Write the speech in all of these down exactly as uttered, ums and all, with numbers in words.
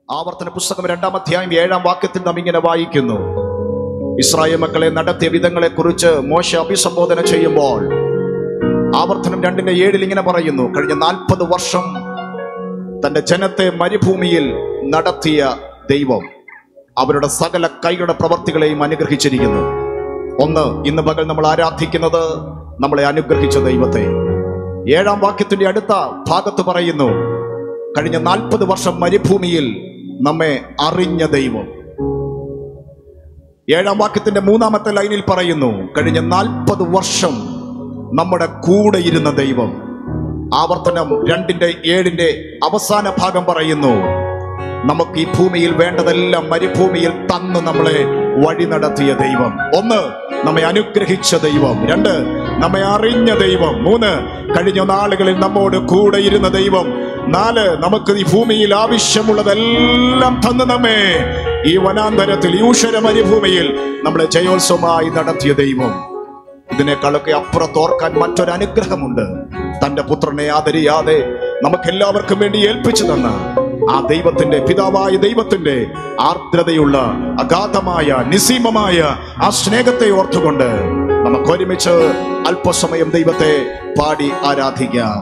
ആവർത്തന പുസ്തകം രണ്ടാം അധ്യായം ഏഴാം വാക്യത്തിൽ നാം ഇങ്ങനെ വായിക്കുന്നു. ഇസ്രായേൽ മക്കളെ നടത്തിയ വിധങ്ങളെ കുറിച്ച് മോശെ അഭിസംബോധന ചെയ്യുമ്പോൾ ആവർത്തനം രണ്ടിന്റെ ഏഴിൽ ഇങ്ങനെ പറയുന്നു: കഴിഞ്ഞ നാൽപ്പത് വർഷം തന്റെ ജനത്തെ മരുഭൂമിയിൽ നടത്തിയ ദൈവം അവരുടെ സകല കൈകളുടെ പ്രവർത്തികളെയും അനുഗ്രഹിച്ചിരിക്കുന്നു. ഒന്ന്, ഇന്ന് പകൽ നമ്മൾ ആരാധിക്കുന്നത് നമ്മളെ അനുഗ്രഹിച്ച ദൈവത്തെ. ഏഴാം വാക്യത്തിന്റെ അടുത്ത ഭാഗത്ത് പറയുന്നു, കഴിഞ്ഞ നാൽപ്പത് വർഷം മരുഭൂമിയിൽ നമ്മെ അറിഞ്ഞ ദൈവം. ഏഴാം വാക്യത്തിന്റെ മൂന്നാമത്തെ ലൈനിൽ പറയുന്നു, കഴിഞ്ഞ നാൽപ്പത് വർഷം നമ്മുടെ കൂടെ ഇരുന്ന ദൈവം. ആവർത്തനം രണ്ടിന്റെ ഏഴിന്റെ അവസാന ഭാഗം പറയുന്നു, നമുക്ക് ഈ ഭൂമിയിൽ വേണ്ടതെല്ലാം മരുഭൂമിയിൽ തന്ന് നമ്മളെ വഴി നടത്തിയ ദൈവം. ഒന്ന്, നമ്മെ അനുഗ്രഹിച്ച ദൈവം. രണ്ട്, നമ്മെ അറിഞ്ഞ ദൈവം. മൂന്ന്, കഴിഞ്ഞ നാളുകളിൽ നമ്മോട് കൂടെ ഇരുന്ന ദൈവം. നാല്, നമുക്ക് ഈ ഭൂമിയിൽ ആവശ്യമുള്ളതെല്ലാം തന്ന് നമ്മെ ഈ വനാന്തരത്തിൽ ഈ ഊഷര മരുഭൂമിയിൽ നമ്മളെ ജയോത്സവമായി നടത്തിയ ദൈവം. ഇതിനേക്കാളൊക്കെ അപ്പുറത്തോർക്കാൻ മറ്റൊരു അനുഗ്രഹമുണ്ട്. തന്റെ പുത്രനെ ആദരിയാതെ നമുക്കെല്ലാവർക്കും വേണ്ടി ഏൽപ്പിച്ചു തന്ന ആ ദൈവത്തിന്റെ, പിതാവായ ദൈവത്തിന്റെ ആർദ്രതയുള്ള അഗാധമായ നിസീമമായ ആ സ്നേഹത്തെ ഓർത്തുകൊണ്ട് നമുക്ക് ഒരുമിച്ച് അല്പസമയം ദൈവത്തെ പാടി ആരാധിക്കാം.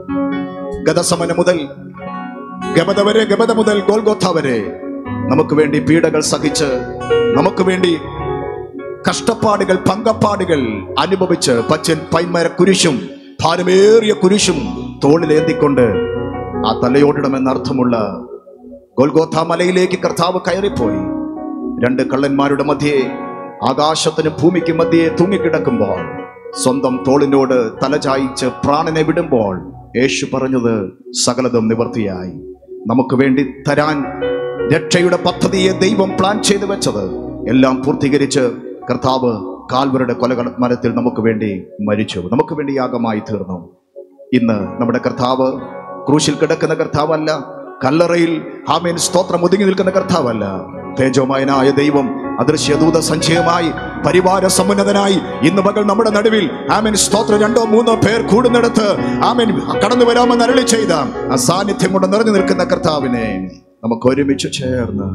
ഗതസമന മുതൽ ഗബദ വരെ, ഗബദ മുതൽ ഗോൽഗോഥ വരെ നമുക്ക് വേണ്ടി പീഡകൾ സഹിച്ച്, നമുക്ക് വേണ്ടി കഷ്ടപ്പാടുകൾ, പങ്കപ്പാടുകൾ അനുഭവിച്ച് പച്ചൻ പൈമര കുരിശും ഭാരമേറിയ കുരിശും തോളിലേന്തിക്കൊണ്ട് ആ തലയോടിടമെന്നർത്ഥമുള്ള ഗോൽഗോഥ മലയിലേക്ക് കർത്താവ് കയറിപ്പോയി. രണ്ട് കള്ളന്മാരുടെ മധ്യേ, ആകാശത്തിനും ഭൂമിക്കും മധ്യേ തൂങ്ങിക്കിടക്കുമ്പോൾ, സ്വന്തം തോളിനോട് തലചായിച്ച് പ്രാണനെ വിടുമ്പോൾ യേശു പറഞ്ഞത് സകലതും നിവർത്തിയായി. നമുക്ക് വേണ്ടി തരാൻ രക്ഷയുടെ പദ്ധതിയെ ദൈവം പ്ലാൻ ചെയ്തു വെച്ചത് എല്ലാം പൂർത്തീകരിച്ച് കർത്താവ് കാൽവരുടെ കൊലകള മരത്തിൽ നമുക്ക് വേണ്ടി മരിച്ചു, നമുക്ക് വേണ്ടി യാഗമായി തീർന്നു. ഇന്ന് നമ്മുടെ കർത്താവ് ക്രൂശിൽ കിടക്കുന്ന കർത്താവല്ല, കല്ലറയിൽ ആമേൻ സ്തോത്രം ഒതുങ്ങി നിൽക്കുന്ന കർത്താവല്ല. തേജോമയനായ ദൈവം അദൃശ്യദൂത സഞ്ചയമായി പരിവാര സമുന്നതനായി ഇന്ന് പകൽ നമ്മുടെ നടുവിൽ ആമേൻ സ്തോത്രം രണ്ടോ മൂന്നോ പേർ കൂടുന്നിടത്ത് ആമേൻ കടന്നു വരാമെന്ന് അരുളി ചെയ്ത ആ സാന്നിധ്യം കൊണ്ട് നിറഞ്ഞു നിൽക്കുന്ന കർത്താവിനെ നമുക്ക് ഒരുമിച്ച് ചേർന്ന്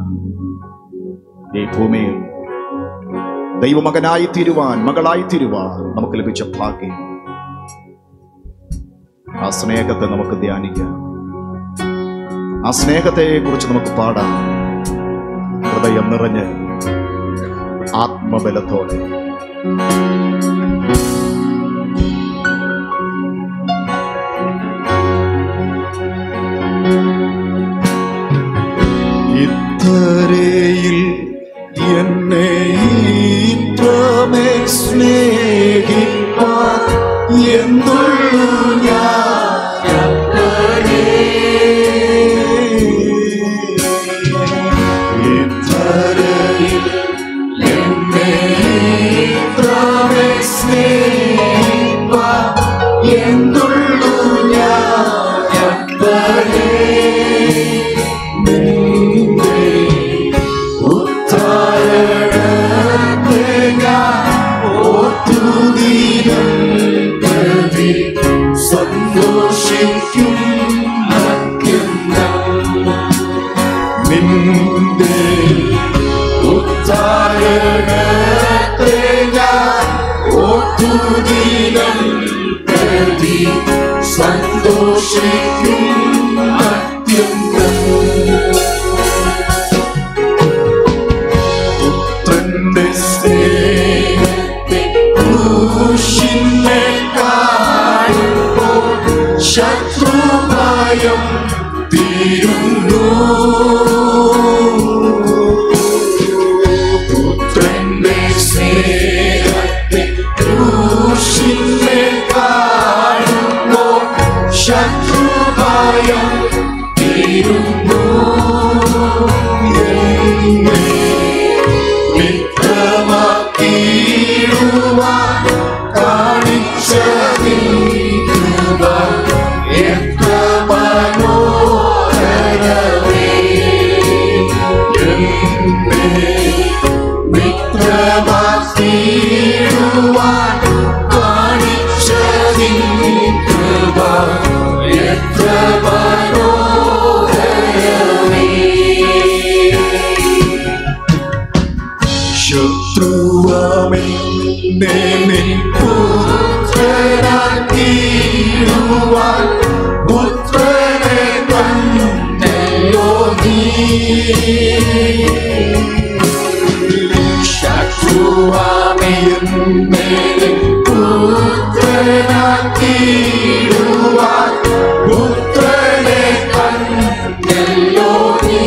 ഈ ഭൂമിയിൽ ദൈവമകനായി തീരുവാൻ, മകളായി തീരുവാൻ നമുക്ക് ലഭിച്ച ഭാഗ്യം, ആ സ്നേഹത്തെ നമുക്ക് ധ്യാനിക്കാം. ആ സ്നേഹത്തെ കുറിച്ച് നമുക്ക് പാടാം, ഹൃദയം നിറഞ്ഞ് ആത്മബലത്തോടെ. ഇത്രയിൽ എന്നെ ഇത്രമേ സ്നേഹിപ്പാൻ എന്തുള്ളൂ ഞാൻ, ഇത്രയിൽ എന്നെ ഇത്രമേ സ്നേഹിപ്പാൻ എന്തുള്ളൂ ഞാൻ, സന്തോഷിക്കും നിന്റെ ഉത്താരണത്തെ ഞാൻ ഓർത്തുദിനം പ്രതി സന്തോഷിക്കും അത്യന്തം. പുത്രന്റെ സ്നേഹത്തെ ക്രൂശിനെ കാണുമ്പോൾ ശത്രുഭയം തീരുന്നു. പുത്രന്റെ സ്നേഹത്തെ ക്രൂശിനെ കാണുമ്പോൾ ശത്രുഭയം തീരുന്നു. മിത്രമാക്കിയിടുവാൻ കാണിച്ച കൃപ എത്ര മനോഹരമേ, മിത്രമാക്കിയിടുവാൻ കാണിച്ച കൃപ എത്ര മനോഹരമേ. പുത്രനാക്കിയിടുവാൻ പുത്രനെ തന്നല്ലോ നീ. ശത്രുവാമേന്നെ പുത്രനാക്കിയിടുവാൻ പുത്രനെ തന്നല്ലോ നീ.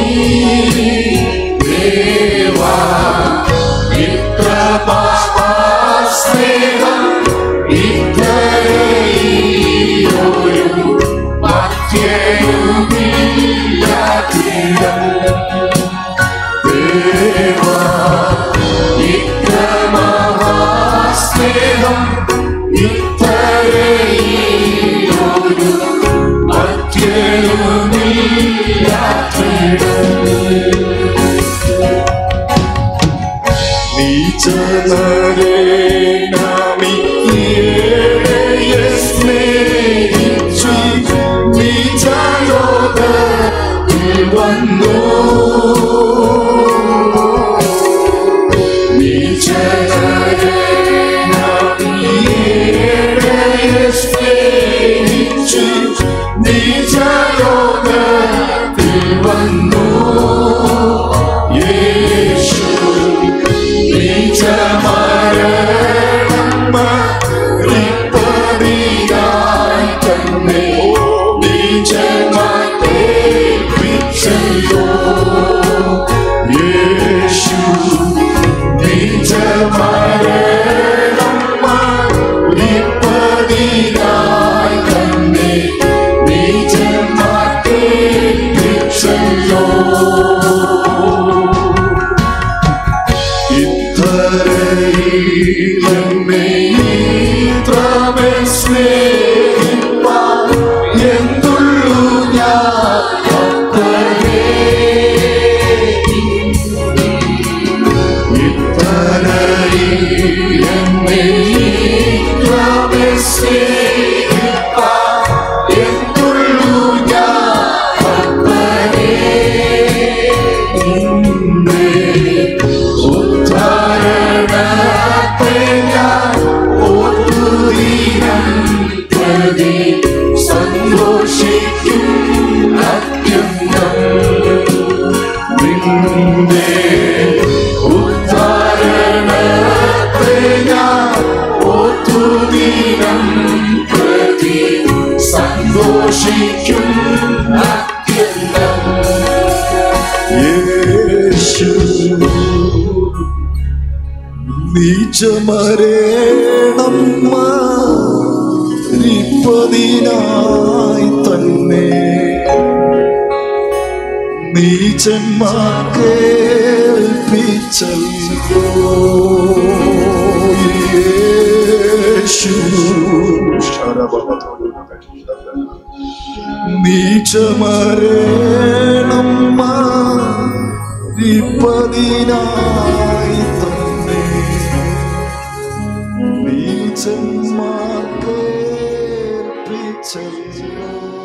ദേവാ ഇത്ര സ്നേഹം ഇത്രയും മധ്യയുമില്ലാതിരം. ദേവാ ഇത്ര മഹാസ്നേഹം ഇത്രയും മധ്യയുമില്ലാതിരം. നീചനരെ നമിക്കേറെ സ്നേഹിച്ചു നീചലോകത്തിൽ വന്നു. നീചനരെ നമിക്കേറെ സ്നേഹിച്ചു നീചലോകത്തിൽ വന്നു. യേശു നീചമരണമറിപ്പതിനായി തന്നെ നീചമേൽപ്പിച്ചല്ലോ. യേശു നീചമരണമറിപ്പതിനായി തന്നെ നീചമേൽപ്പിച്ചല്ലോ. എന്തുള്ളൂ സന്തോഷിക്കും അത്യന്തം നിന്റെ ഉദ്ധാരണത്തെ ഞാൻ ഓർത്തുദിനം പ്രതി സന്തോഷിക്കും അത്യന്തം. യേശു നീചമരണം ിനായി തന്നെ നീചന്മാർക്കേൽപ്പിച്ചല്ലോ. യേശു നീചമരണം ിനായി തന്നെ നീചന്മാർക്കേൽപ്പിച്ചല്ലോ.